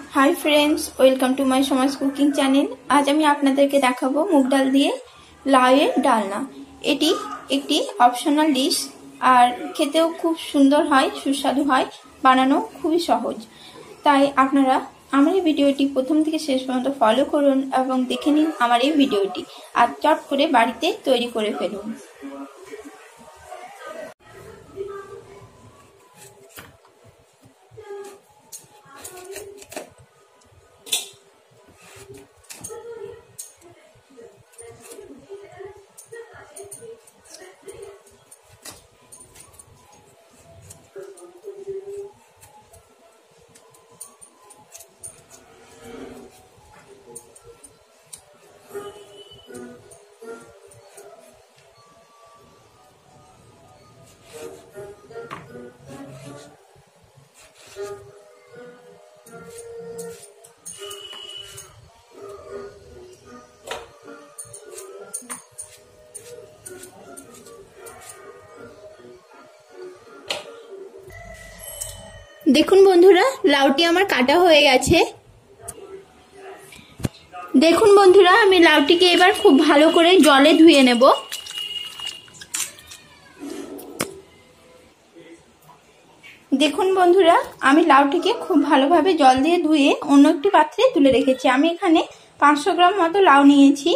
High friends, welcome to my Samaj cooking channel. आज আমি আপনাদেরকে দেখাবো মুগ ডাল দিয়ে লাউয়ের ডালনা। এটি একটি অপশনাল ডিশ আর খেতেও খুব সুন্দর হয়, সুস্বাদু হয়, বানানো খুবই সহজ। তাই আপনারা আমার এই ভিডিওটি প্রথম থেকে শেষ পর্যন্ত ফলো করুন এবং দেখে নিন আমার এই ভিডিওটি আর চট করে বাড়িতে তৈরি করে ফেলুন। দেখুন বন্ধুরা, লাউটি আমার কাটা হয়ে গেছে। দেখুন বন্ধুরা, আমি লাউটিকে এবার খুব ভালো করে জলে ধুয়ে নেব। দেখুন বন্ধুরা, আমি লাউটিকে খুব ভালোভাবে জল দিয়ে ধুয়ে অন্য একটি পাত্রে তুলে রেখেছি। আমি এখানে 500 গ্রাম মতো লাউ নিয়েছি।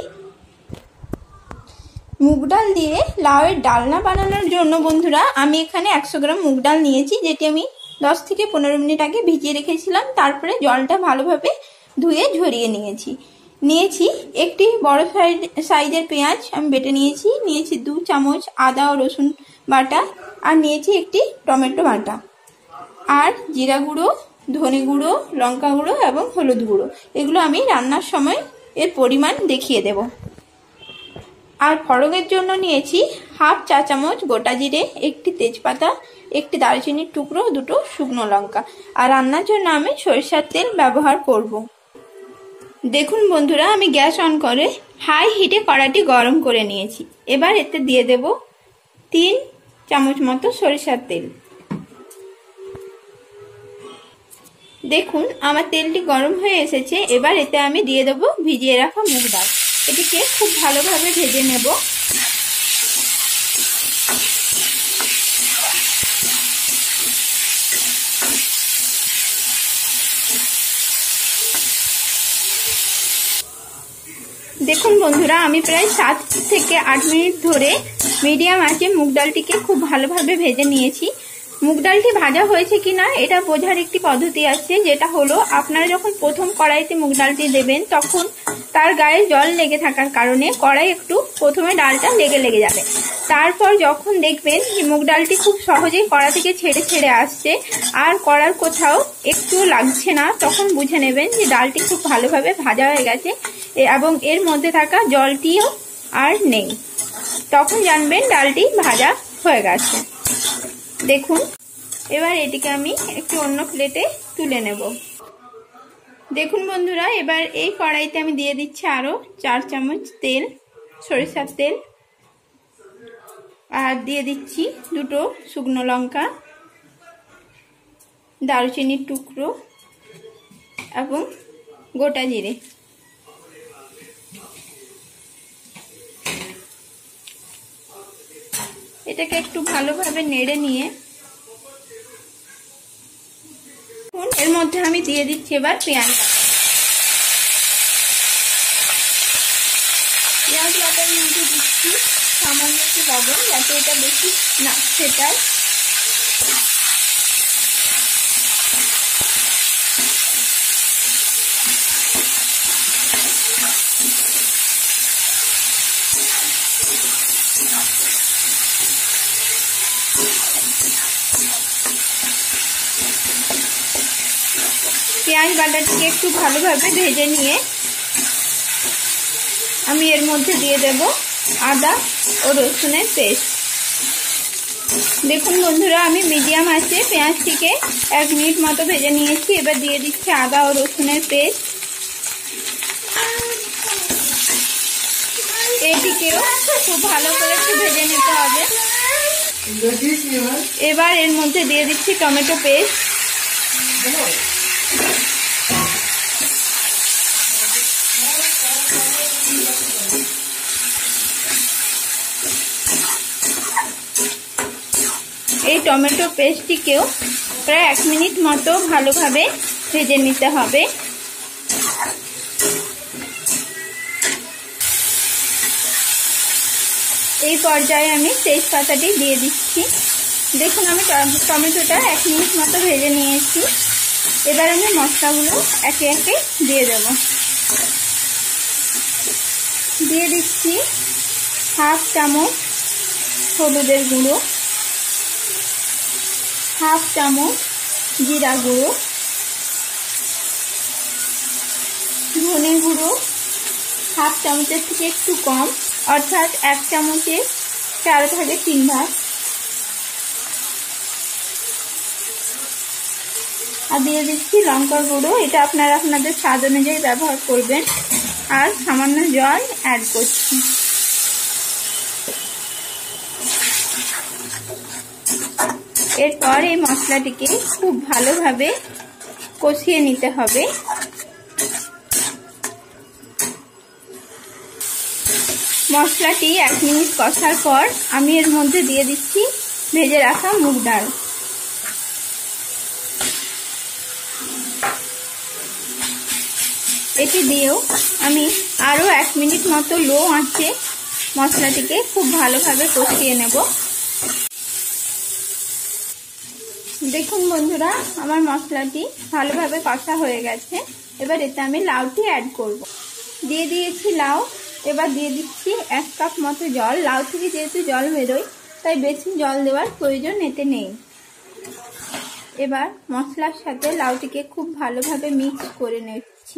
মুগ ডাল দিয়ে লাউয়ের ডালনা বানানোর জন্য বন্ধুরা আমি এখানে 100 গ্রাম মুগ ডাল নিয়েছি, যেটি আমি 10 থেকে 15 মিনিট আগে ভিজিয়ে রেখেছিলাম। তারপরে জলটা ভালোভাবে ধুয়ে ঝরিয়ে নিয়েছি একটি বড় সাইজের পেঁয়াজ আমি বেটে নিয়েছি 2 চামচ আদা ও রসুন বাটা, আর নিয়েছি একটি টমেটো বাটা, আর জিরা গুঁড়ো, ধনে গুঁড়ো, লঙ্কা গুঁড়ো এবং হলুদ গুঁড়ো। এগুলো আমি রান্নার সময় এর পরিমাণ দেখিয়ে দেব। আর ফড়ঙের জন্য নিয়েছি 1/2 চা চামচ গোটা জিরে, একটি তেজপাতা, একটি দারচিনির টুকরো, 2টো শুকনো লঙ্কা। আর রান্নার জন্য আমি সরিষার তেল ব্যবহার করব। দেখুন বন্ধুরা, আমি গ্যাস অন করে হাই হিটে কড়াইটি গরম করে নিয়েছি। এবার এতে দিয়ে দেব 3 চামচ মতো সরিষার তেল। দেখুন আমার তেলটি গরম হয়ে এসেছে। এবার এতে আমি দিয়ে দেব ভিজিয়ে রাখা মুগ ডাল। এটিকে খুব ভালোভাবে ভেজে নেব। দেখুন বন্ধুরা, আমি প্রায় 7 থেকে 8 মিনিট ধরে মিডিয়াম আঁচে মুগ ডালটিকে খুব ভালোভাবে ভেজে নিয়েছি। মুগ ডালটি ভাজা হয়েছে কিনা এটা বোঝার একটি পদ্ধতি আছে, যেটা হলো আপনারা যখন প্রথম কড়াইতে মুগ ডালটি দেবেন তখন তার গায়ে জল লেগে থাকার কারণে কড়াই একটু প্রথমে ডালটা লেগে যাবে। তারপর যখন দেখবেন যে মুগ ডালটি খুব সহজেই কড়া থেকে ছেড়ে আসছে আর কড়ার কোথাও একটু লাগছে না, তখন বুঝে নেবেন যে ডালটি খুব ভালোভাবে ভাজা হয়ে গেছে এবং এর মধ্যে থাকা জলটিও আর নেই। তখন জানবেন ডালটি ভাজা হয়ে গেছে। দেখুন, এবার এটিকে আমি একটু অন্য প্লেটে তুলে নেব। দেখুন বন্ধুরা, এবার এই কড়াইতে আমি দিয়ে দিচ্ছি আরো 4 চামচ তেল, সরিষার তেল, আর দিয়ে দিচ্ছি 2টো শুকনো লঙ্কা, দারুচিনির টুকরো এবং গোটা জিরে। এটাকে একটু ভালোভাবে নেড়ে নিয়ে এর মধ্যে আমি দিয়ে দিচ্ছি এবার পেঁয়াজ বাটার মধ্যে দিচ্ছি সামান্য একটু লবণ, যাতে এটা বেশি না সেটাই। পেঁয়াজ বাটাটিকে একটু ভালোভাবে ভেজে নিয়ে আমি এর মধ্যে দিয়ে দেব আদা ও রসুনের পেস্ট। দেখুন বন্ধুরা, আমি মিডিয়াম আঁচে পেঁয়াজটিকে 1 মিনিট মতো ভেজে নিয়েছি। এবার দিয়ে দিচ্ছি আদা ও রসুনের পেস্ট। এটিকেও খুব ভালো করে একটু ভেজে নিতে হবে। এবার এর মধ্যে দিয়ে দিচ্ছি টমেটো পেস্ট। টমেটো পেস্টটিকেও প্রায় 1 মিনিট মতো ভালোভাবে ভেজে নিতে হবে। এই পর্যায়ে আমি তেজপাতাটি দিয়ে দিচ্ছি। দেখুন আমি টমেটোটা 1 মিনিট মতো ভেজে নিয়েছি। এবার আমি মশলাগুলো একে একে দিয়ে দেব। দিয়ে দিচ্ছি 1/2 চামচ হলুদের গুঁড়ো, 1/2 চামচ জিরা গুঁড়ো, ধনে গুঁড়ো 1/2 চামচের থেকে একটু কম, অর্থাৎ 1 চামচের 4 ভাগে 3 ভাগ। আর দিয়ে দিচ্ছি লঙ্কার গুঁড়ো, এটা আপনারা আপনাদের স্বাদ অনুযায়ী ব্যবহার করবেন। আর সামান্য জল অ্যাড করছি। এরপর এই মশলাটিকে খুব ভালোভাবে কষিয়ে নিতে হবে। মশলাটি 1 মিনিট কষার পর আমি এর মধ্যে দিয়ে দিচ্ছি ভেজে রাখা মুগ ডাল। এটি দিয়েও আমি আরও 1 মিনিট মতো লো আঁচে মশলাটিকে খুব ভালোভাবে কষিয়ে নেব। দেখুন বন্ধুরা, আমার মশলাটি ভালোভাবে কষা হয়ে গেছে। এবার এতে আমি লাউটি অ্যাড করব। দিয়ে দিয়েছি লাউ। এবার দিয়ে দিচ্ছি 1 কাপ মতো জল। লাউ থেকে যেহেতু জল বেরোয় তাই বেশি জল দেওয়ার প্রয়োজন এতে নেই। এবার মশলার সাথে লাউটিকে খুব ভালোভাবে মিক্স করে নিচ্ছি।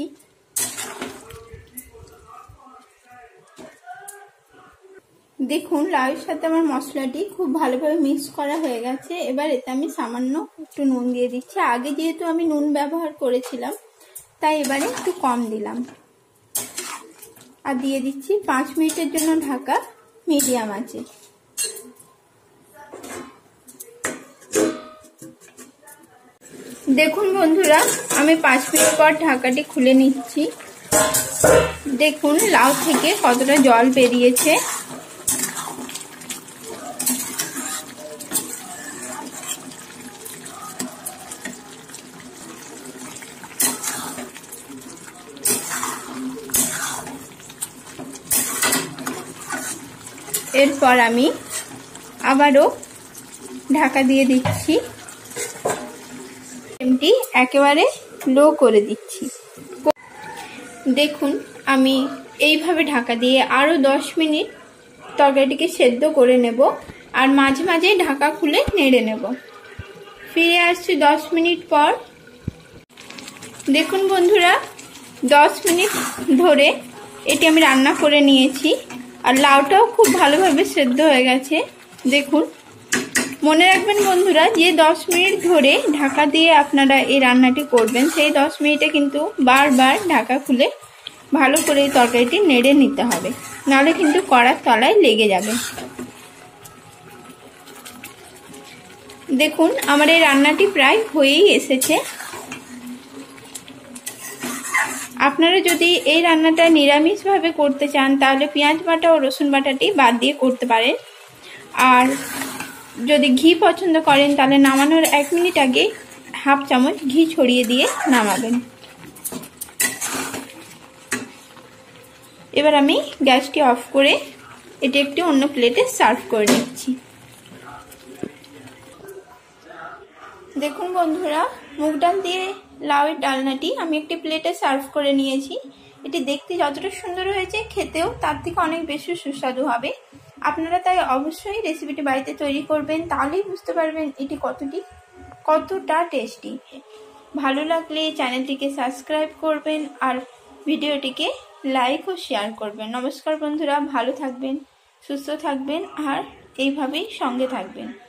দেখুন লাউয়ের সাথে আমার মশলাটি খুব ভালোভাবে মিক্স করা হয়ে গেছে। এবার এতে আমি সামান্য একটু নুন দিয়ে দিচ্ছি। আগে যেহেতু আমি নুন ব্যবহার করেছিলাম তাই এবারে একটু কম দিলাম। আর দিয়ে দিচ্ছি 5 মিনিটের জন্য ঢাকা মিডিয়াম আঁচে। দেখুন বন্ধুরা, আমি 5 মিনিট পর ঢাকাটি খুলে নিচ্ছি। দেখুন লাউ থেকে কতটা জল বেরিয়েছে। এরপর আমি আবারও ঢাকা দিয়ে দিচ্ছি। ফ্লেমটি একেবারে লো করে দিচ্ছি। দেখুন আমি এইভাবে ঢাকা দিয়ে আরও 10 মিনিট তরকারিটিকে সেদ্ধ করে নেব। আর মাঝে মাঝে ঢাকা খুলে নেড়ে নেব। ফিরে আসছি 10 মিনিট পর। দেখুন বন্ধুরা, 10 মিনিট ধরে এটি আমি রান্না করে নিয়েছি। আর লাউটাও খুব ভালোভাবে সেদ্ধ হয়ে গেছে। দেখুন, মনে রাখবেন বন্ধুরা, যে 10 মিনিট ধরে ঢাকা দিয়ে আপনারা এই রান্নাটি করবেন সেই 10 মিনিটে কিন্তু বারবার ঢাকা খুলে ভালো করে এই তরকারিটি নেড়ে নিতে হবে, নাহলে কিন্তু কড়ার তলায় লেগে যাবে। দেখুন আমার এই রান্নাটি প্রায় হয়েই এসেছে। আপনারা যদি এই রান্নাটা নিরামিষভাবে করতে চান তাহলে পেঁয়াজ বাটা ও রসুন বাটাটি বাদ দিয়ে করতে পারেন। আর যদি ঘি পছন্দ করেন তাহলে নামানোর 1 মিনিট আগে 1/2 চামচ ঘি ছড়িয়ে দিয়ে নামাবেন। এবার আমি গ্যাসটি অফ করে এটি একটি অন্য প্লেটে সার্ভ করে নিচ্ছি। দেখুন বন্ধুরা, মুগ ডাল দিয়ে লাউয়ের ডালনাটি আমি একটি প্লেটে সার্ভ করে নিয়েছি। এটি দেখতে যতটা সুন্দর হয়েছে খেতেও তার থেকে অনেক বেশি সুস্বাদু হবে। আপনারা তাই অবশ্যই রেসিপিটি বাড়িতে তৈরি করবেন, তাহলেই বুঝতে পারবেন এটি কতটা টেস্টি। ভালো লাগলে চ্যানেলটিকে সাবস্ক্রাইব করবেন আর ভিডিওটিকে লাইক ও শেয়ার করবেন। নমস্কার বন্ধুরা, ভালো থাকবেন, সুস্থ থাকবেন আর এইভাবেই সঙ্গে থাকবেন।